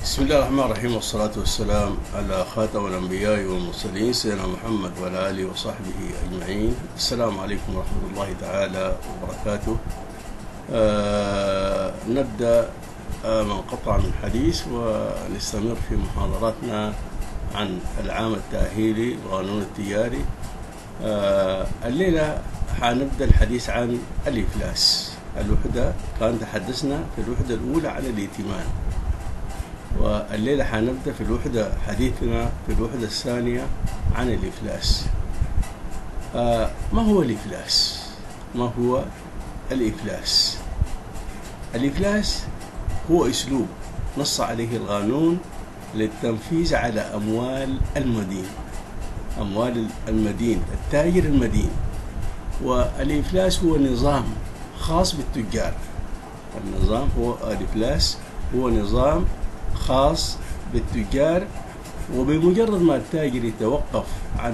بسم الله الرحمن الرحيم، والصلاة والسلام على خاتم الأنبياء والمرسلين سيدنا محمد وعلى آله وصحبه أجمعين. السلام عليكم ورحمة الله تعالى وبركاته. نبدأ من قطع من حديث ونستمر في محاضراتنا عن العام التأهيلي القانون التجاري. الليلة حنبدأ الحديث عن الإفلاس. الوحدة كان تحدثنا في الوحدة الأولى عن الائتمان، والليلة حنبدأ في الوحدة حديثنا في الوحدة الثانية عن الإفلاس. ما هو الإفلاس؟ ما هو الإفلاس؟ الإفلاس هو أسلوب نص عليه القانون للتنفيذ على أموال المدين، أموال المدين، التاجر المدين. والإفلاس هو نظام خاص بالتجار. النظام هو الإفلاس هو نظام خاص بالتجار، وبمجرد ما التاجر يتوقف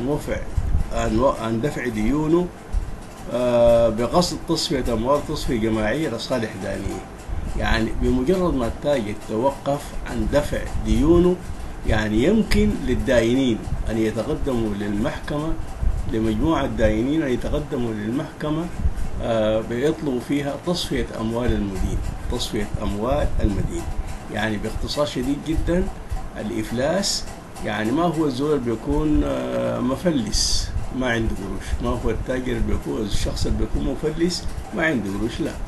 عن دفع ديونه بقصد تصفية أموال تصفية جماعية لصالح دانية، يعني بمجرد ما التاجر يتوقف عن دفع ديونه، يعني يمكن للدائنين أن يتقدموا للمحكمة، لمجموعة دائنين أن يتقدموا للمحكمة بيطلبوا فيها تصفية أموال المدين، تصفية أموال المدين. يعني باختصار شديد جدا، الإفلاس يعني ما هو الزول بيكون مفلس ما عنده قروش، ما هو التاجر بيكون الشخص اللي بيكون مفلس ما عنده قروش، لا.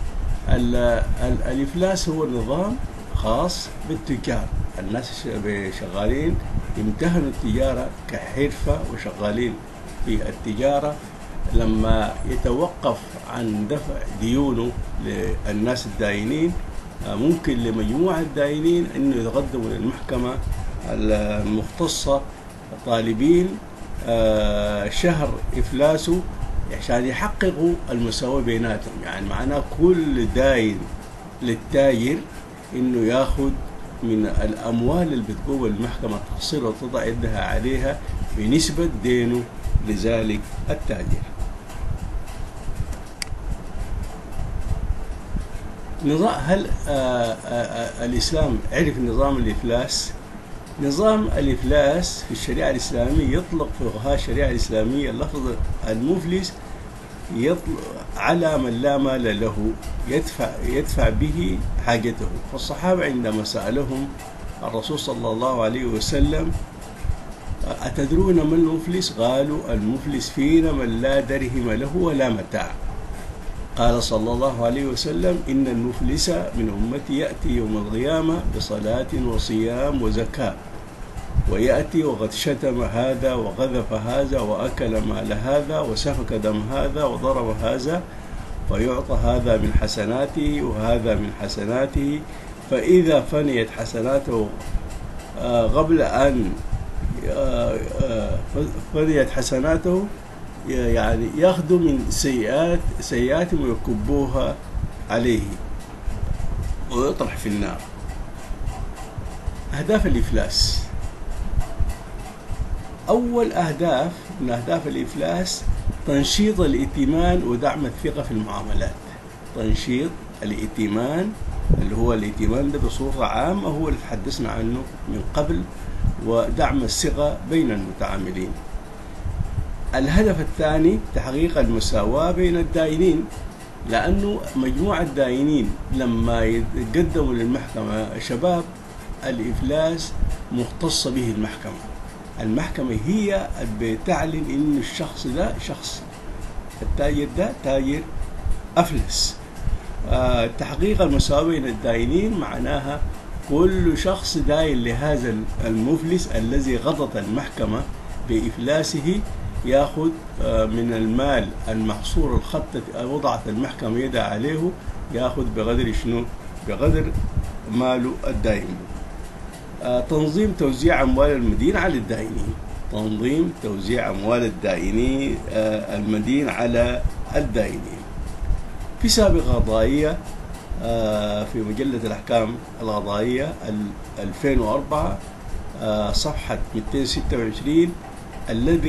الإفلاس هو نظام خاص بالتجار، الناس شغالين يمتهنوا التجارة كحرفة وشغالين في التجارة، لما يتوقف عن دفع ديونه للناس الدائنين ممكن لمجموعة الدائنين أنه يتقدموا للمحكمة المختصة طالبين شهر إفلاسه عشان يحققوا المساواة بيناتهم. يعني معناه كل داين للتاجر أنه ياخذ من الأموال اللي بتقوم المحكمة تحصيل وتضع يدها عليها بنسبة دينه لذلك التاجر. هل الإسلام عرف نظام الإفلاس؟ نظام الإفلاس في الشريعة الإسلامية يطلق فقهاء الشريعة الإسلامية لفظ المفلس يطلق على من لا مال له يدفع به حاجته. فالصحابة عندما سألهم الرسول صلى الله عليه وسلم أتدرون ما المفلس؟ قالوا المفلس فينا من لا درهم له ولا متاع. قال صلى الله عليه وسلم إن المفلس من أمتي يأتي يوم القيامة بصلاة وصيام وزكاة، ويأتي وقد شتم هذا وقذف هذا وأكل مال هذا وسفك دم هذا وضرب هذا، فيعطى هذا من حسناته وهذا من حسناته، فإذا فنيت حسناته قبل أن فنيت حسناته يعني ياخذوا من سيئاتهم ويكبوها عليه ويطرح في النار. أهداف الإفلاس: أول أهداف من أهداف الإفلاس تنشيط الائتمان ودعم الثقة في المعاملات. تنشيط الائتمان اللي هو الائتمان ده بصورة عامة هو اللي تحدثنا عنه من قبل، ودعم الثقة بين المتعاملين. الهدف الثاني تحقيق المساواة بين الدائنين، لأنه مجموعة الدائنين لما يتقدموا للمحكمة شباب الإفلاس مختصة به المحكمة هي بتعلن إن الشخص ده شخص التاجر ده تاجر أفلس. تحقيق المساواة بين الدائنين معناها كل شخص داين لهذا المفلس الذي غضت المحكمة بإفلاسه ياخذ من المال المحصور الخطة وضعت المحكمة يدها عليه، ياخذ بقدر شنو؟ بقدر ماله الدائن. تنظيم توزيع أموال المدين على الدائنين. تنظيم توزيع أموال الدائنين المدين على الدائنين. في سابقة قضائية في مجلة الأحكام القضائية 2004 صفحة 226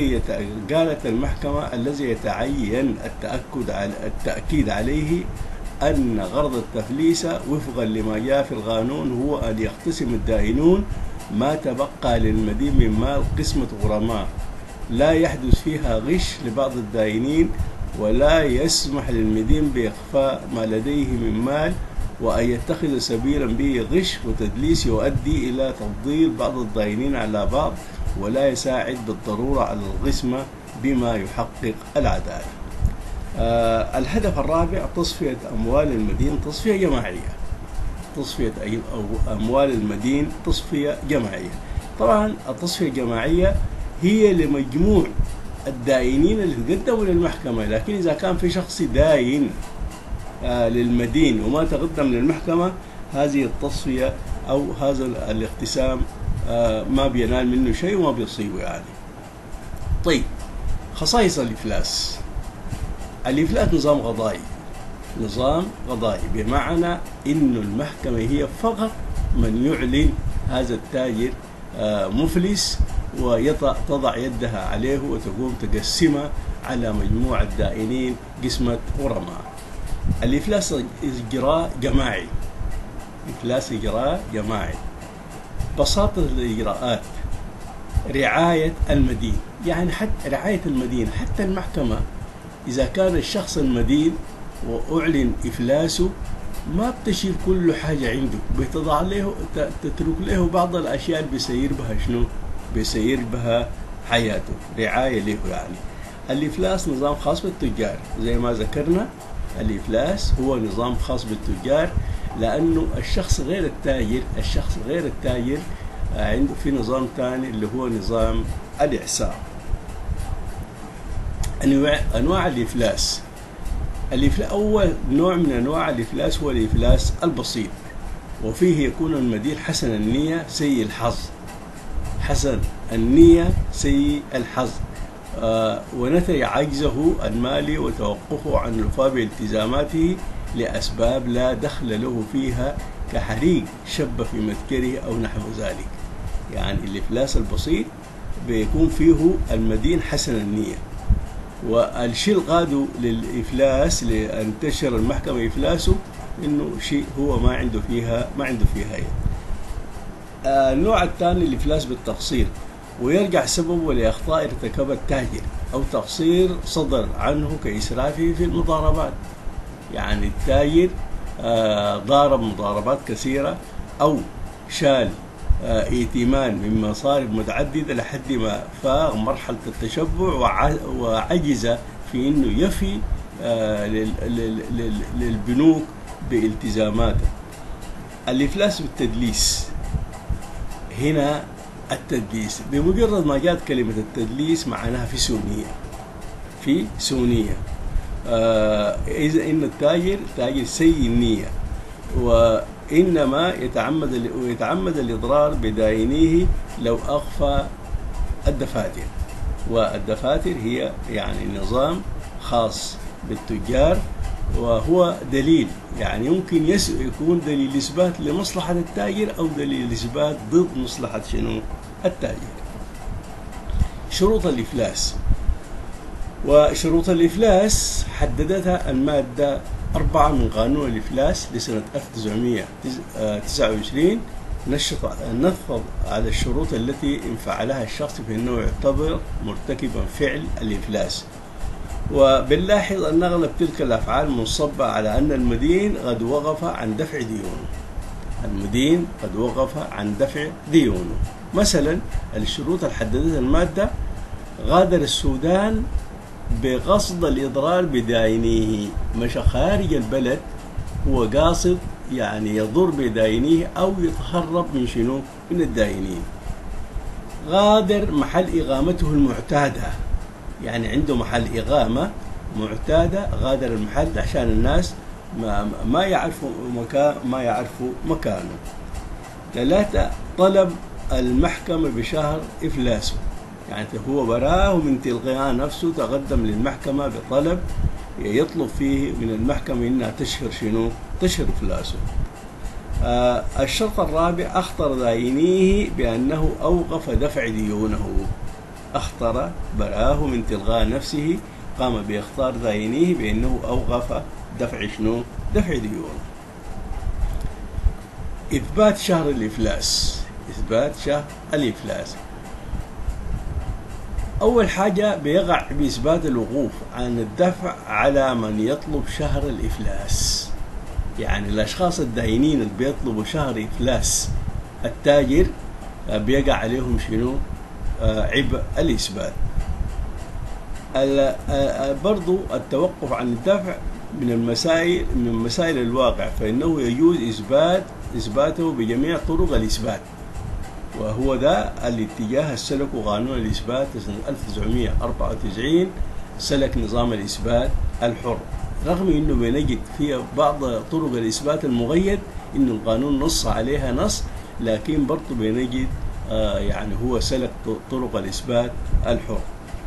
قالت المحكمة الذي يتعين التأكيد عليه أن غرض التفليس وفقا لما جاء في القانون هو أن يقتسم الدائنون ما تبقى للمدين من مال قسمة غرماء لا يحدث فيها غش لبعض الدائنين، ولا يسمح للمدين بإخفاء ما لديه من مال، وأن يتخذ سبيلا به غش وتدليس يؤدي إلى تفضيل بعض الدائنين على بعض، ولا يساعد بالضرورة على القسمة بما يحقق العدالة. الهدف الرابع تصفية أموال المدين تصفية جماعية. تصفية أموال المدين تصفية جماعية. طبعا التصفية الجماعية هي لمجموع الدائنين اللي تقدموا للمحكمة، لكن إذا كان في شخص داين للمدين وما تقدم للمحكمة، هذه التصفية أو هذا الاقتسام ما بينال منه شيء وما بيصيبه يعني. طيب، خصائص الإفلاس. الإفلاس نظام قضائي. نظام قضائي بمعنى إنه المحكمة هي فقط من يعلن هذا التاجر مفلس وتضع يدها عليه وتقوم تقسمه على مجموعة الدائنين قسمة غرماء. الإفلاس إجراء جماعي. إفلاس إجراء جماعي. بساطة الإجراءات، رعاية المدين، يعني حتى رعاية المدين، حتى المحكمة إذا كان الشخص المدين وأعلن إفلاسه ما بتشيل كل حاجة عنده، بتضع له تترك له بعض الأشياء اللي بيسير بها شنو؟ بيسير بها حياته، رعاية له يعني. الإفلاس نظام خاص بالتجار زي ما ذكرنا. الإفلاس هو نظام خاص بالتجار، لأنه الشخص غير التاجر عنده في نظام ثاني اللي هو نظام الإعسار. أنواع الإفلاس. أول نوع من أنواع الإفلاس هو الإفلاس البسيط، وفيه يكون المدين حسن النية سيء الحظ. حسن النية سيء الحظ، ونتج عجزه المالي وتوقفه عن الوفاء بالتزاماته لأسباب لا دخل له فيها كحريق شب في متكره أو نحو ذلك. يعني الإفلاس البسيط بيكون فيه المدين حسن النية، والشيء القادو للإفلاس لأن تشهر المحكمة إفلاسه إنه شيء هو ما عنده فيها يد. النوع الثاني الإفلاس بالتقصير، ويرجع سببه لأخطاء ارتكبها التاجر أو تقصير صدر عنه كإسرافه في المضاربات. يعني التاجر ضارب مضاربات كثيرة أو شال ائتمان من مصارف متعددة لحد ما فاق مرحلة التشبع وعجز في إنه يفي للبنوك بالتزاماته. الإفلاس بالتدليس. هنا التدليس بمجرد ما جاءت كلمة التدليس معناها في سونية. إذا إن التاجر تاجر سيء النية، وإنما يتعمد الإضرار بدائنيه لو أخفى الدفاتر. والدفاتر هي يعني نظام خاص بالتجار، وهو دليل يعني يمكن يكون دليل إثبات لمصلحة التاجر أو دليل إثبات ضد مصلحة التاجر. شروط الإفلاس. وشروط الإفلاس حددتها المادة 4 من قانون الإفلاس لسنة 1929. نفض على الشروط التي إن فعلها الشخص فإنه يعتبر مرتكبا فعل الإفلاس. وبنلاحظ أن أغلب تلك الأفعال منصبة على أن المدين قد وقف عن دفع ديونه. مثلا الشروط اللي حددتها المادة: غادر السودان بقصد الإضرار بدائنيه، مشى خارج البلد هو قاصد يعني يضر بدائنيه أو يتهرب من الدائنين. غادر محل إقامته المعتادة، يعني عنده محل إقامة معتادة، غادر المحل عشان الناس ما يعرفوا مكانه. 3 طلب المحكمة بشهر إفلاسه، يعني هو براه من تلقاء نفسه تقدم للمحكمة بطلب يطلب فيه من المحكمة إنها تشهر إفلاسه. الشرط الرابع: أخطر دائنيه بأنه أوقف دفع ديونه. أخطر براه من تلقاء نفسه، قام بإخطار دائنيه بأنه أوقف دفع شنو؟ دفع ديون. إثبات شهر الإفلاس. إثبات شهر الإفلاس. أول حاجة بيقع بإثبات الوقوف عن الدفع على من يطلب شهر الإفلاس. يعني الأشخاص الداينين اللي بيطلبوا شهر إفلاس التاجر بيقع عليهم شنو؟ عبء الإثبات. برضو التوقف عن الدفع من مسائل الواقع، فإنه يجوز إثباته بجميع طرق الإثبات، وهو ده الاتجاه السلكه قانون الإثبات سنة 1994. سلك نظام الإثبات الحر، رغم إنه بنجد في بعض طرق الإثبات المقيد إنه القانون نص عليها نص، لكن برضه بنجد يعني هو سلك طرق الإثبات الحر.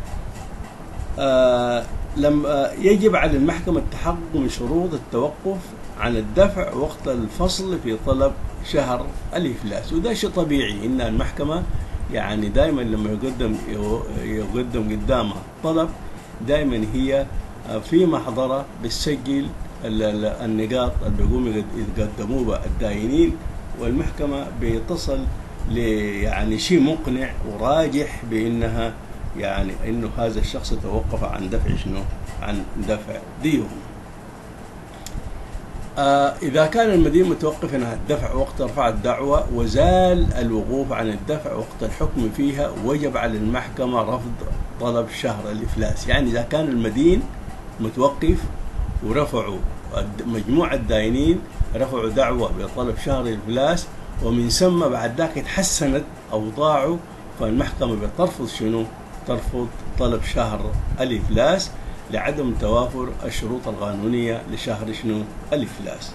لما يجب على المحكمة التحقق من شروط التوقف عن الدفع وقت الفصل في طلب شهر الإفلاس، وده شيء طبيعي إن المحكمة يعني دائما لما يقدم قدامها طلب دائما هي في محضرة بتسجل النقاط اللي بيقوموا يقدموها الداينين، والمحكمة بيتصل يعني شيء مقنع وراجح بأنها يعني إنه هذا الشخص توقف عن دفع شنو؟ عن دفع ديون. إذا كان المدين متوقفا عن الدفع وقت رفع الدعوة وزال الوقوف عن الدفع وقت الحكم فيها، وجب على المحكمة رفض طلب شهر الإفلاس. يعني إذا كان المدين متوقف ورفعوا مجموعة الداينين رفعوا دعوة بطلب شهر الإفلاس، ومن ثم بعد ذاك تحسنت أوضاعه، فالمحكمة بترفض شنو؟ ترفض طلب شهر الإفلاس لعدم توافر الشروط القانونية لشهر شنو؟ الإفلاس.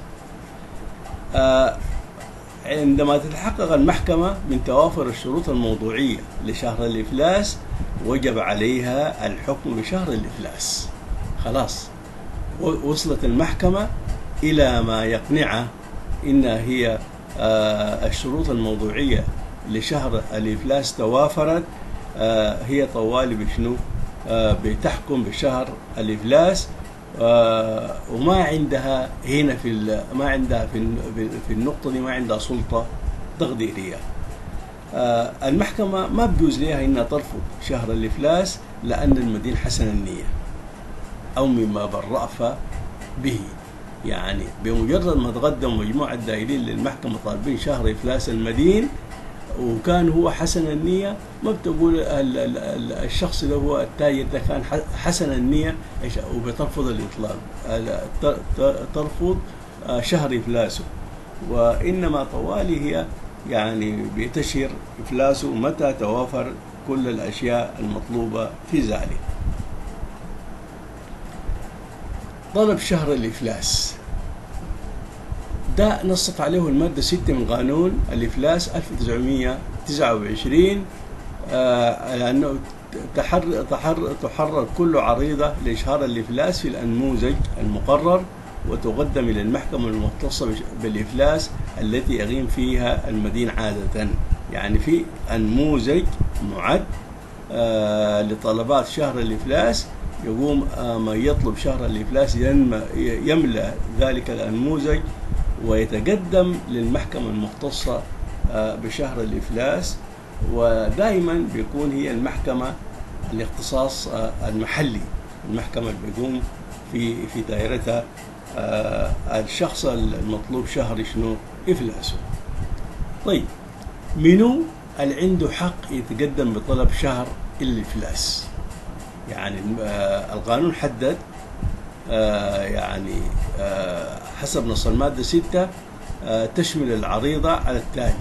عندما تتحقق المحكمة من توافر الشروط الموضوعية لشهر الإفلاس وجب عليها الحكم بشهر الإفلاس. خلاص وصلت المحكمة إلى ما يقنعها إن هي الشروط الموضوعية لشهر الإفلاس توافرت، هي طوالي بشنو؟ بتحكم بشهر الإفلاس، وما عندها هنا ما عندها في النقطة دي ما عندها سلطة تقديرية. المحكمة ما بجوز لها إنها ترفض شهر الإفلاس لأن المدين حسن النية أو مما بالرأفة به. يعني بمجرد ما تقدم مجموعة دائرين للمحكمة طالبين شهر إفلاس المدين وكان هو حسن النية، ما بتقول الشخص اللي هو التاجر ده كان حسن النية وبترفض الإطلاق، ترفض شهر إفلاسه، وإنما طوالي هي يعني بتشهر إفلاسه متى توافر كل الأشياء المطلوبة في ذلك. طلب شهر الإفلاس ده نصت عليه المادة 6 من قانون الإفلاس 1929، لأنه تحرر كل عريضة لإشهار الإفلاس في الأنموذج المقرر وتقدم إلى المحكمة المختصة بالإفلاس التي يقيم فيها المدين عادة. يعني في أنموذج معد لطلبات شهر الإفلاس، يقوم من يطلب شهر الإفلاس يملأ ذلك الأنموذج ويتقدم للمحكمة المختصة بشهر الإفلاس، ودائما بيكون هي المحكمة الاختصاص المحلي، المحكمة اللي بيقوم في دائرتها الشخص المطلوب شهر شنو؟ إفلاسه. طيب منو اللي عنده حق يتقدم بطلب شهر الإفلاس؟ يعني القانون حدد يعني حسب نص المادة 6 تشمل العريضة على التالي.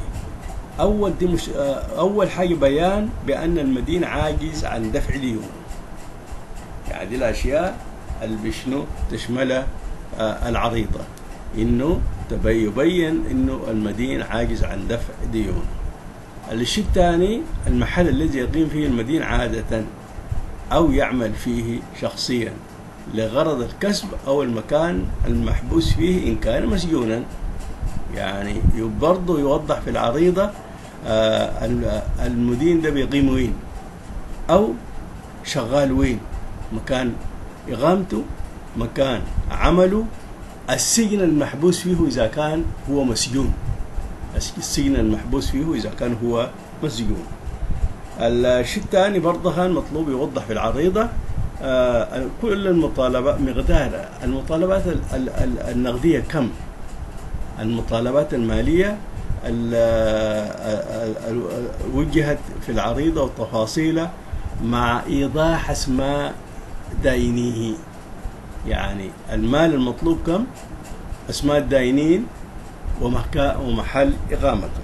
أول حاجة بيان بأن المدين عاجز عن دفع ديون. يعني دي الأشياء اللي بشنو تشملها العريضة، إنه يبين إنه المدين عاجز عن دفع ديون. الشيء الثاني المحل الذي يقيم فيه المدين عادة أو يعمل فيه شخصيا لغرض الكسب أو المكان المحبوس فيه إن كان مسجونا. يعني برضه يوضح في العريضة المدين ده بيقيم وين أو شغال وين، مكان إقامته، مكان عمله، السجن المحبوس فيه إذا كان هو مسجون، السجن المحبوس فيه إذا كان هو مسجون. الشيء الثاني برضه مطلوب يوضح في العريضة كل المطالبات، مقدار المطالبات النقدية كم، المطالبات المالية وجهت في العريضة وتفاصيلها مع إيضاح أسماء داينيه، يعني المال المطلوب كم، أسماء الداينين ومحل إقامتهم.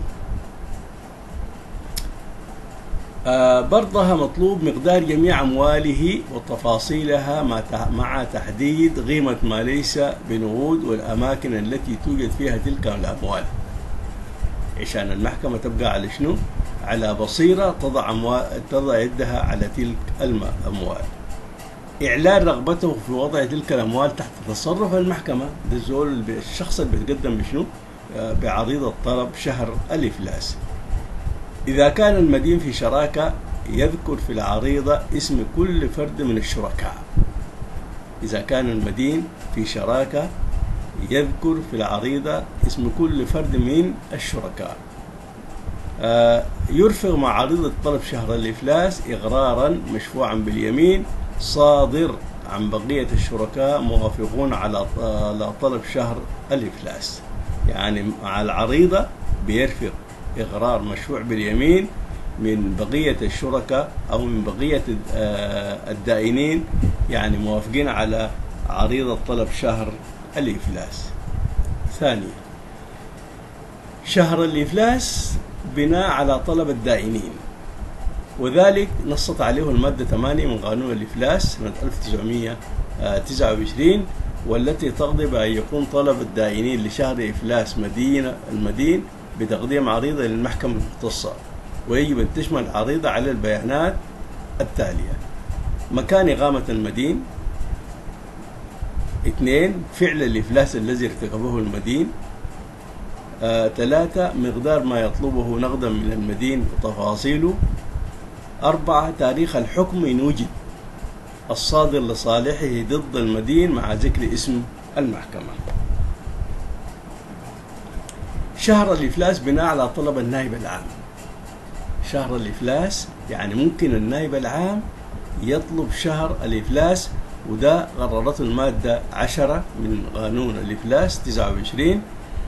برضها مطلوب مقدار جميع أمواله وتفاصيلها مع تحديد قيمة ما ليس بنقود والأماكن التي توجد فيها تلك الأموال، عشان المحكمة تبقى على شنو؟ على بصيرة تضع يدها على تلك الأموال. إعلان رغبته في وضع تلك الأموال تحت تصرف المحكمة، ده الشخص اللي بيتقدم بشنو؟ بعريضة طلب شهر الإفلاس. إذا كان المدين في شراكة يذكر في العريضة اسم كل فرد من الشركاء. إذا كان المدين في شراكة يذكر في العريضة اسم كل فرد من الشركاء. يرفق مع عريضة طلب شهر الإفلاس إقرارا مشفوعا باليمين صادر عن بقية الشركاء موافقون على طلب شهر الإفلاس. يعني مع العريضة بيرفق إقرار مشروع باليمين من بقية الشركاء أو من بقية الدائنين، يعني موافقين على عريضة طلب شهر الإفلاس. ثانيا، شهر الإفلاس بناء على طلب الدائنين، وذلك نصت عليه المادة 8 من قانون الإفلاس سنة 1929، والتي تقضي بأن يكون طلب الدائنين لشهر إفلاس المدين بتقديم عريضة للمحكمة المختصة، ويجب أن تشمل العريضة على البيانات التالية: مكان إقامة المدين، 2 فعل الإفلاس الذي ارتكبه المدين، 3 مقدار ما يطلبه نقدا من المدين وتفاصيله، 4 تاريخ الحكم إن وجد الصادر لصالحه ضد المدين مع ذكر اسم المحكمة. شهر الإفلاس بناء على طلب النائب العام. شهر الإفلاس يعني ممكن النائب العام يطلب شهر الإفلاس، وده قررته المادة 10 من قانون الإفلاس 29.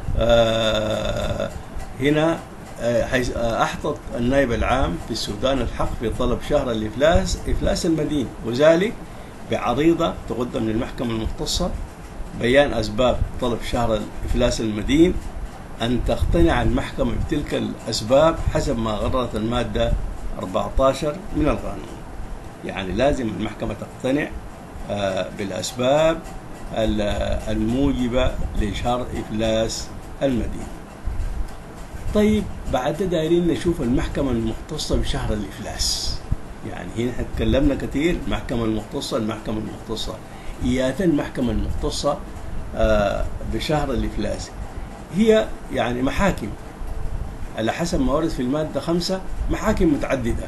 هنا حيث أحطت النائب العام في السودان الحق في طلب شهر الإفلاس إفلاس المدين، وذلك بعريضة تقدم للمحكمة المختصة بيان أسباب طلب شهر إفلاس المدين، أن تقتنع المحكمة بتلك الأسباب حسب ما قررت المادة 14 من القانون. يعني لازم المحكمة تقتنع بالأسباب الموجبة لشهر إفلاس المدين. طيب بعد دايرين نشوف المحكمة المختصة بشهر الإفلاس. يعني هنا تكلمنا كثير المحكمة المختصة إياتا المحكمة المختصة بشهر الإفلاس هي يعني محاكم على حسب ما ورد في المادة 5، محاكم متعددة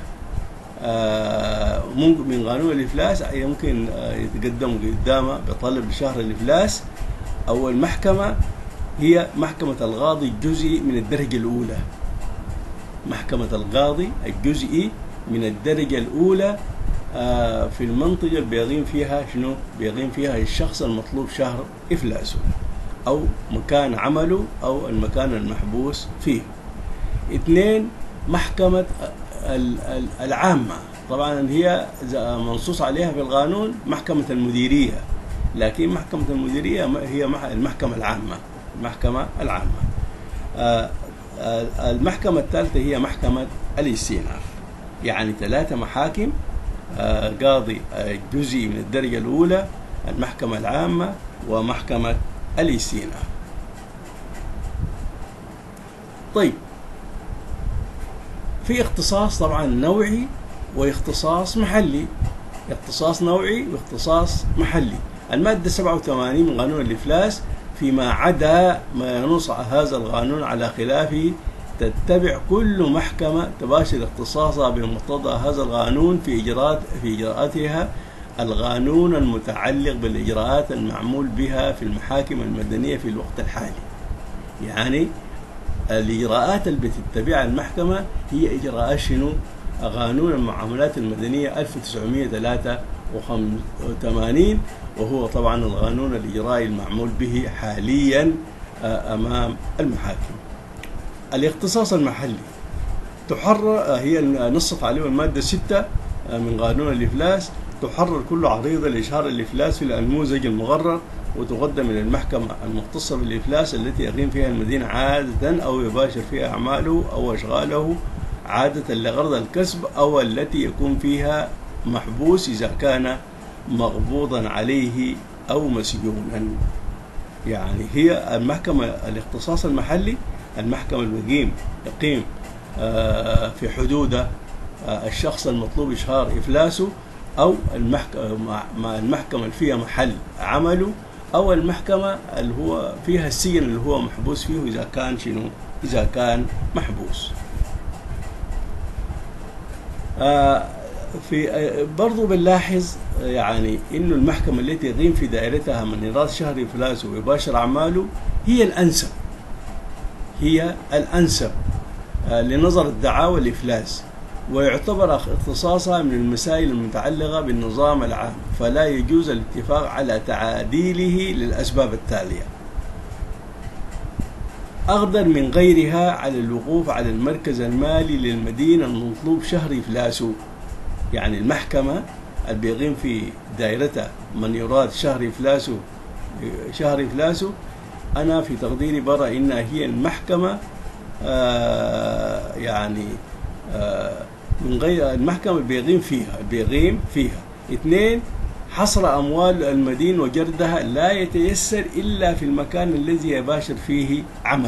من قانون الإفلاس يمكن يتقدم قدامه بطلب شهر الإفلاس. أول محكمة هي محكمة القاضي الجزئي من الدرجة الأولى، محكمة القاضي الجزئي من الدرجة الأولى في المنطقة اللي بيقيم فيها شنو؟ بيقيم فيها الشخص المطلوب شهر إفلاسه أو مكان عمله أو المكان المحبوس فيه. 2 محكمة العامة، طبعا هي منصوص عليها في القانون محكمة المديرية، لكن محكمة المديرية هي المحكمة العامة. المحكمة الثالثة هي محكمة الاستئناف، يعني 3 محاكم: قاضي جزئي من الدرجة الأولى، المحكمة العامة، ومحكمة الاستئناف. طيب في اختصاص طبعا نوعي واختصاص محلي، اختصاص نوعي واختصاص محلي. المادة 87 من قانون الإفلاس فيما عدا ما ينص هذا القانون على خلافه تتبع كل محكمة تباشر اختصاصها بمقتضى هذا القانون في إجراءاتها القانون المتعلق بالإجراءات المعمول بها في المحاكم المدنية في الوقت الحالي. يعني الإجراءات اللي بتتبعها المحكمة هي إجراءات شنو؟ قانون المعاملات المدنية 1983، وهو طبعا القانون الإجرائي المعمول به حاليا أمام المحاكم. الاختصاص المحلي تحرر، هي نصت عليه المادة 6 من قانون الإفلاس، تحرر كل عريضة لإشهار الإفلاس في النموذج المقرر، وتقدم إلى المحكمة المختصة بالإفلاس التي يقيم فيها المدين عادة أو يباشر فيها أعماله أو أشغاله عادة لغرض الكسب، أو التي يكون فيها محبوس إذا كان مقبوضا عليه أو مسجونا. يعني هي المحكمة الاختصاص المحلي، المحكمة اللي يقيم في حدود الشخص المطلوب إشهار إفلاسه، أو المحكمة اللي فيها محل عمله، أو المحكمة اللي هو فيها السجن اللي هو محبوس فيه إذا كان شنو؟ إذا كان محبوس. في برضو بنلاحظ يعني إنه المحكمة التي يقيم في دائرتها من يراد شهر إفلاسه ويباشر أعماله هي الأنسب لنظر الدعاوى الإفلاس، ويعتبر اختصاصها من المسائل المتعلقة بالنظام العام، فلا يجوز الاتفاق على تعديله للأسباب التالية: أقدر من غيرها على الوقوف على المركز المالي للمدينة المطلوب شهر إفلاسه. يعني المحكمة اللي بيقيم في دائرته من يراد شهر إفلاسه، أنا في تقديري برى إنها هي المحكمة من غير المحكمة بيقيم فيها. 2. حصر أموال المدين وجردها لا يتيسر إلا في المكان الذي يباشر فيه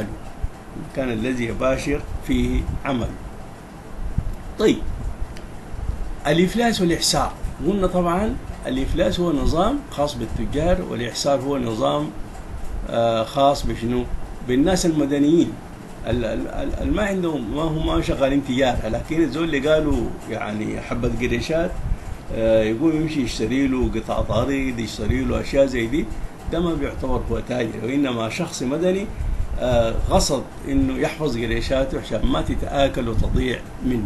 عمله. طيب، الإفلاس والإحصار، قلنا طبعا الإفلاس هو نظام خاص بالتجار، والإحصار هو نظام خاص بشنو؟ بالناس المدنيين ما عندهم، ما شغالين تجارة، لكن الزول اللي قالوا يعني حبة قريشات يقوم يمشي يشتري له قطع طريد، يشتري له أشياء زي دي، ده ما بيعتبر هو تاجر، وإنما شخص مدني قصد إنه يحفظ قريشاته عشان ما تتآكل وتضيع منه.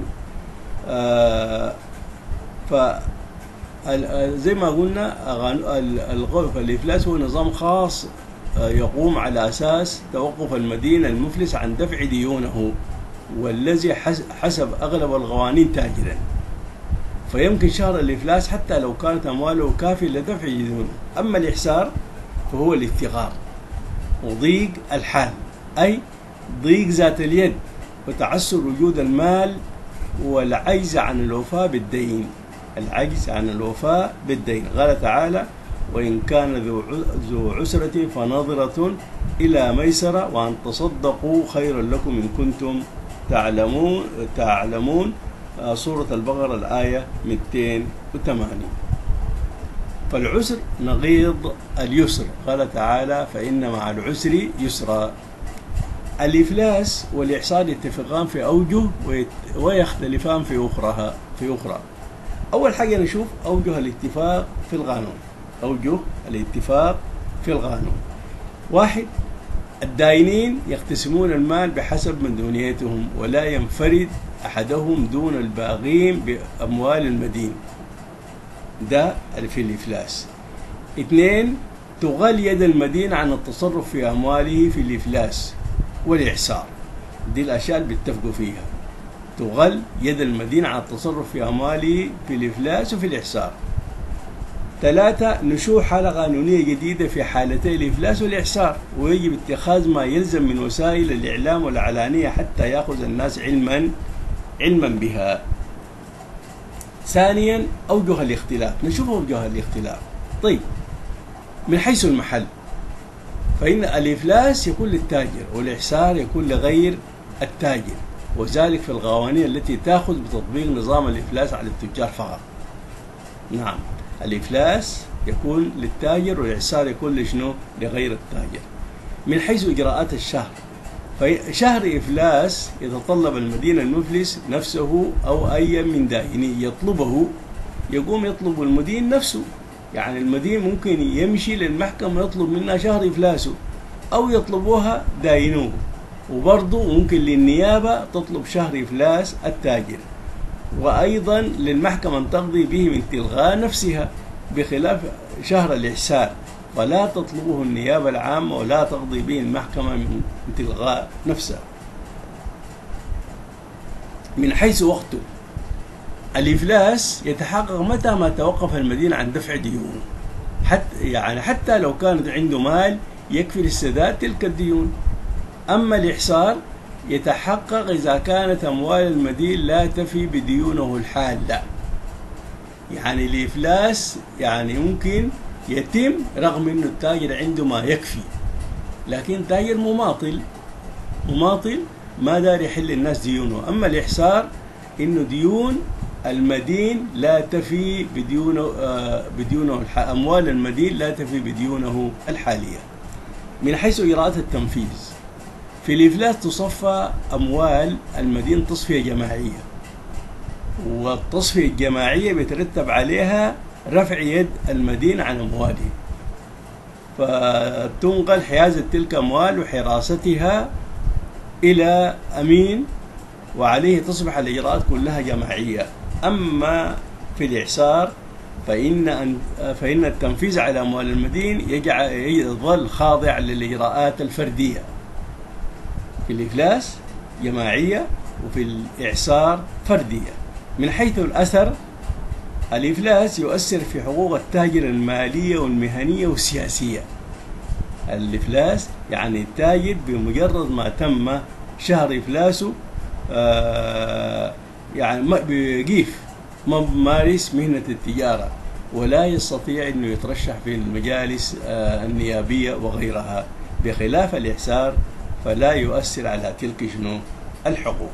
زي ما قلنا الإفلاس هو نظام خاص يقوم على أساس توقف المدين المفلس عن دفع ديونه، والذي حسب أغلب القوانين تاجرا، فيمكن شهر الإفلاس حتى لو كانت أمواله كافية لدفع ديونه. أما الإحصار فهو الافتقار وضيق الحال، أي ضيق ذات اليد وتعسر وجود المال والعجز عن الوفاء بالدين. قال تعالى: وإن كان ذو عسرة فنظرة إلى ميسرة وأن تصدقوا خير لكم إن كنتم تعلمون. سورة البقرة الآية 280. فالعسر نقيض اليسر، قال تعالى: فإن مع العسر يسرا. الإفلاس والإحصار يتفقان في أوجه ويختلفان في أخرى. أول حاجة نشوف أوجه الاتفاق في القانون. 1. الداينين يقتسمون المال بحسب مديونيتهم، ولا ينفرد أحدهم دون الباقين بأموال المدين، ده في الإفلاس. 2. تغل يد المدين عن التصرف في أمواله في الإفلاس والإعسار، دي الأشياء اللي بيتفقوا فيها، تغل يد المدين عن التصرف في أمواله في الإفلاس وفي الإعسار. 3. نشوء حالة قانونية جديدة في حالتي الإفلاس والإعسار، ويجب اتخاذ ما يلزم من وسائل الإعلام والإعلانية حتى يأخذ الناس علما بها. ثانيا، أوجه الاختلاف. نشوف أوجه الاختلاف. طيب، من حيث المحل فإن الإفلاس يكون للتاجر والإعسار يكون لغير التاجر، وذلك في القوانين التي تأخذ بتطبيق نظام الإفلاس على التجار فقط. نعم، الإفلاس يكون للتاجر والإعسار يكون لغير التاجر. من حيث إجراءات الشهر، فشهر إفلاس يتطلب المدين المفلس نفسه أو أي من دائنيه يطلبه يقوم يطلب المدين نفسه. يعني المدين ممكن يمشي للمحكمة يطلب منها شهر إفلاسه، أو يطلبوها داينوه، وبرضه ممكن للنيابة تطلب شهر إفلاس التاجر، وأيضا للمحكمة أن تقضي به من تلغاء نفسها، بخلاف شهر الإحسار فلا تطلبه النيابة العامة ولا تقضي به المحكمة من تلغاء نفسها. من حيث وقته، الإفلاس يتحقق متى ما توقف المدين عن دفع ديونه، حتى لو كانت عنده مال يكفي لسداد تلك الديون. أما الإحصار يتحقق إذا كانت أموال المدين لا تفي بديونه الحالة. يعني الإفلاس يعني ممكن يتم رغم أنه التاجر عنده ما يكفي، لكن تاجر مماطل ما دار يحل الناس ديونه. أما الإحصار إنه ديون المدين لا تفي بديونه أموال المدين لا تفي بديونه الحالية. من حيث إجراءات التنفيذ، في الإفلاس تصفى أموال المدين تصفية جماعية، والتصفية الجماعية بيترتب عليها رفع يد المدين عن أمواله، فتنقل حيازة تلك أموال وحراستها إلى أمين، وعليه تصبح الإجراءات كلها جماعية. أما في الإعسار فإن التنفيذ على أموال المدين يظل خاضع للإجراءات الفردية. في الإفلاس جماعية وفي الإعسار فردية. من حيث الأثر، الإفلاس يؤثر في حقوق التاجر المالية والمهنية والسياسية. الإفلاس يعني التاجر بمجرد ما تم شهر إفلاسه يعني بيقيف ممارس مهنة التجارة، ولا يستطيع أنه يترشح في المجالس النيابية وغيرها، بخلاف الإحسار فلا يؤثر على تلك الحقوق.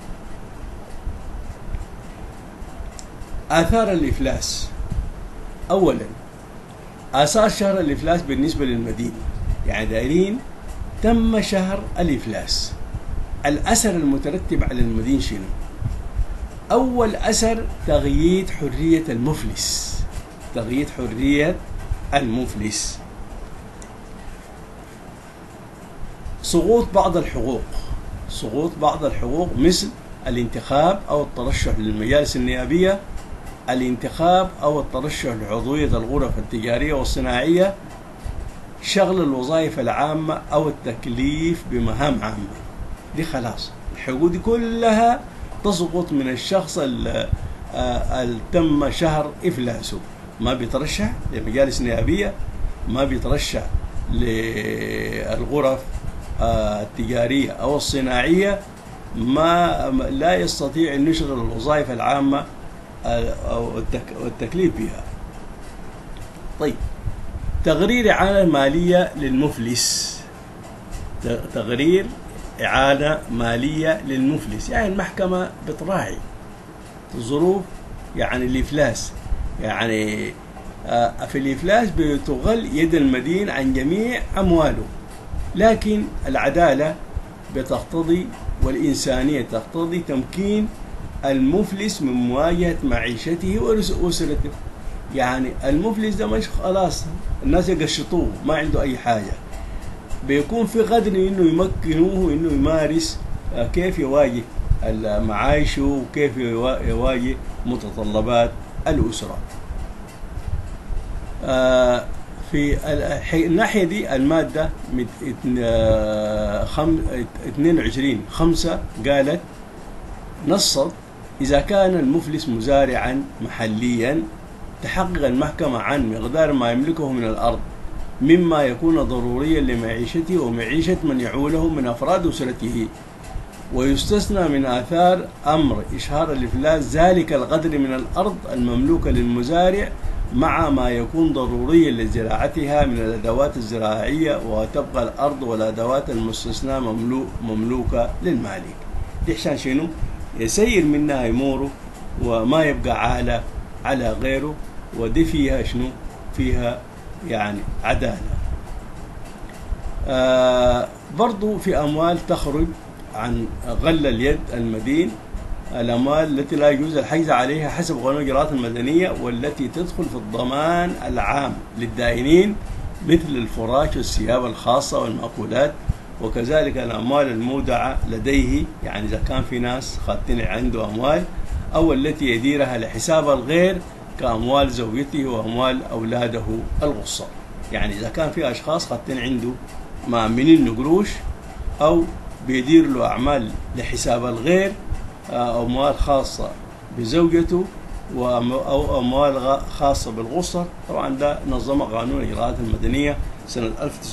آثار الإفلاس. أولا، آثار شهر الإفلاس بالنسبة للمدين، يعني دايرين تم شهر الإفلاس، الأثر المترتب على المدين شنو؟ أول أثر تغيير حرية المفلس. تغيير حرية المفلس. سقوط بعض الحقوق. سقوط بعض الحقوق مثل الانتخاب أو الترشح للمجالس النيابية، الانتخاب أو الترشح لعضوية الغرف التجارية والصناعية، شغل الوظائف العامة أو التكليف بمهام عامة. دي خلاص الحقوق دي كلها تسقط من الشخص اللي تم شهر إفلاسه. ما بيترشح لمجالس نيابية، ما بيترشح للغرف التجارية أو الصناعية، لا يستطيع أن يشغل الوظائف العامة أو التكليف بها. طيب، تغرير إعانة مالية للمفلس. تغرير إعانة مالية للمفلس، يعني المحكمة بتراعي ظروف يعني الإفلاس، يعني في الإفلاس بتغل يد المدين عن جميع أمواله، لكن العدالة بتقتضي والإنسانية تقتضي تمكين المفلس من مواجهة معيشته وأسرته. يعني المفلس ده مش خلاص الناس يقشطوه ما عنده أي حاجة، بيكون في قدر إنه يمكنوه إنه يمارس كيف يواجه معايشه وكيف يواجه متطلبات الأسرة. في الناحية دي المادة 22/5 قالت نصت: إذا كان المفلس مزارعا محليا تحقق المحكمة عن مقدار ما يملكه من الأرض مما يكون ضروريا لمعيشته ومعيشة من يعوله من أفراد أسرته، ويستثنى من آثار أمر إشهار الإفلاس ذلك القدر من الأرض المملوكة للمزارع مع ما يكون ضروريا لزراعتها من الأدوات الزراعية، وتبقى الأرض والأدوات المستثنى مملوكة للمالك. دي عشان شنو؟ يسير منها أموره وما يبقى عالة على غيره، ودي فيها شنو؟ فيها يعني عدالة. برضو في أموال تخرج عن غل اليد المدين الأموال التي لا يجوز الحجز عليها حسب قانون الإجراءات المدنية، والتي تدخل في الضمان العام للدائنين مثل الفراش والثياب الخاصة والمأكولات، وكذلك الأموال المودعة لديه، يعني إذا كان في ناس خاتين عنده أموال، أو التي يديرها لحساب الغير كأموال زوجته وأموال أولاده الغصة. يعني إذا كان في أشخاص خاتين عنده مأمنين قروش أو بيدير له أعمال لحساب الغير، أموال خاصة بزوجته أو أموال خاصة بالغصة، طبعا ده نظم قانون الإجراءات المدنية سنة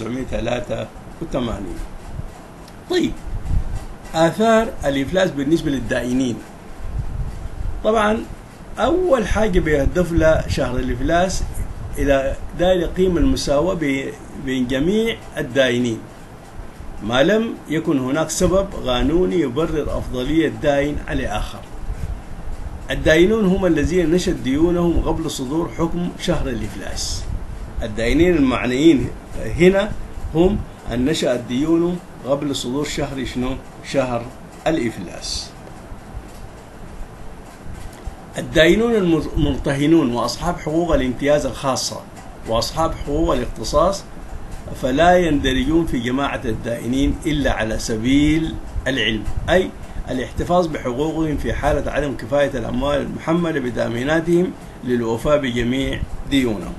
1983. طيب، آثار الإفلاس بالنسبة للدائنين. طبعا أول حاجة بيهدف لها شهر الإفلاس إلى داير يقيم المساواة بين جميع الدائنين، ما لم يكن هناك سبب قانوني يبرر أفضلية دائن على آخر. الدائنون هم الذين نشأت ديونهم قبل صدور حكم شهر الإفلاس. الدائنين المعنيين هنا هم أن نشأت ديونهم قبل صدور شهر الإفلاس. الدائنون المرتهنون وأصحاب حقوق الامتياز الخاصة وأصحاب حقوق الاختصاص فلا يندرجون في جماعة الدائنين إلا على سبيل العلم، أي الاحتفاظ بحقوقهم في حالة عدم كفاية الأموال المحملة بتأميناتهم للوفاء بجميع ديونهم.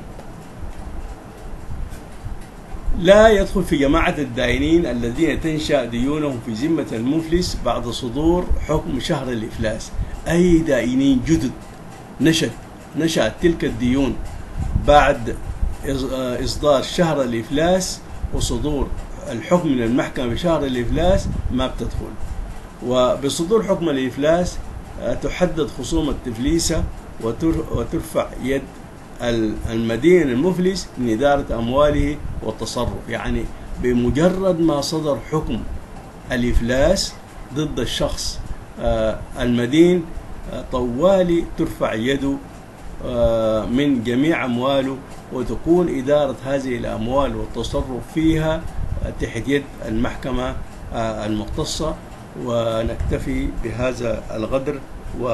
لا يدخل في جماعة الدائنين الذين تنشأ ديونهم في ذمة المفلس بعد صدور حكم شهر الإفلاس. أي دائنين جدد نشأت تلك الديون بعد إصدار شهر الإفلاس وصدور الحكم من المحكمة بشهر الإفلاس ما بتدخل. وبصدور حكم الإفلاس تحدد خصوم التفليسة وترفع يد المدين المفلس من إدارة أمواله والتصرف. يعني بمجرد ما صدر حكم الإفلاس ضد الشخص المدين طوالي ترفع يده من جميع أمواله، وتكون إدارة هذه الأموال والتصرف فيها تحت يد المحكمة المختصة. ونكتفي بهذا القدر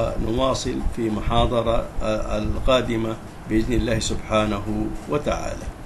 ونواصل في محاضرة القادمة بإذن الله سبحانه وتعالى.